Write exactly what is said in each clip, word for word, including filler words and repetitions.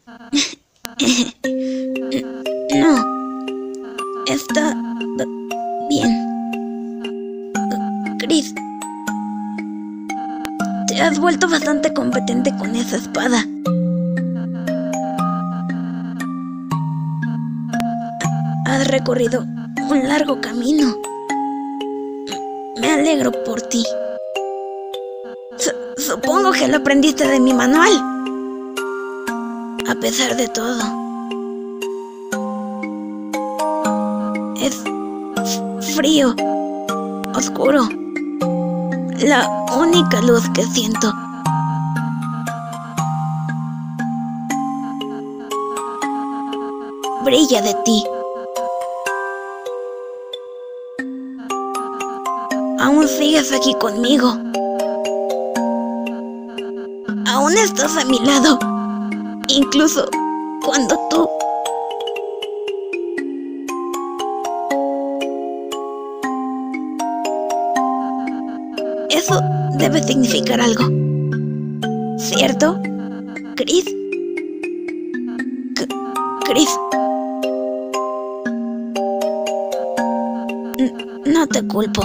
No, está bien. Chris, te has vuelto bastante competente con esa espada. Has recorrido un largo camino. Me alegro por ti. Su- supongo que lo aprendiste de mi manual. A pesar de todo, es frío, oscuro. La única luz que siento. Brilla de ti. Aún sigues aquí conmigo. Aún estás a mi lado. Incluso cuando tú... Eso debe significar algo, ¿cierto, Chris? C- Chris. N- no te culpo.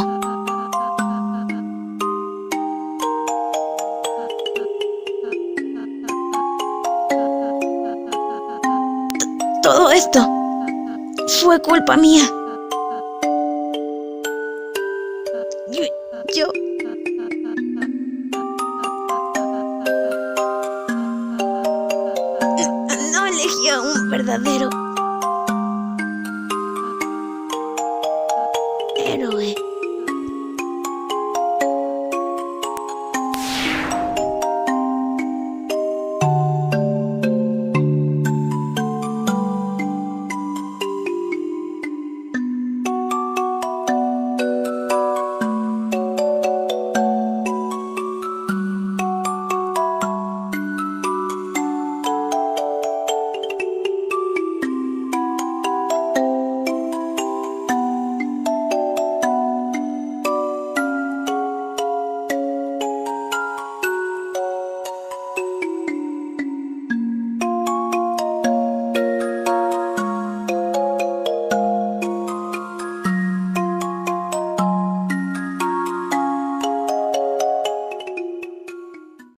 T- todo esto fue culpa mía. Yo... yo... no elegí a un verdadero